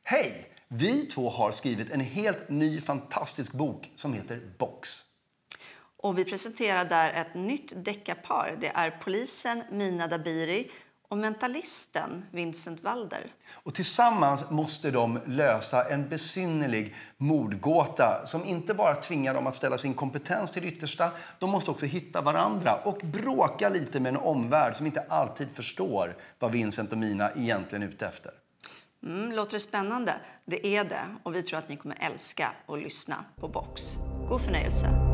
Hej! Vi två har skrivit en helt ny fantastisk bok som heter Box. Och vi presenterar där ett nytt deckarpar. Det är polisen Mina Dabiri och mentalisten Vincent Valder. Och tillsammans måste de lösa en besynnerlig mordgåta som inte bara tvingar dem att ställa sin kompetens till det yttersta. De måste också hitta varandra och bråka lite med en omvärld som inte alltid förstår vad Vincent och Mina egentligen är ute efter. Låter det spännande? Det är det, och vi tror att ni kommer älska att lyssna på Box. God förnöjelse!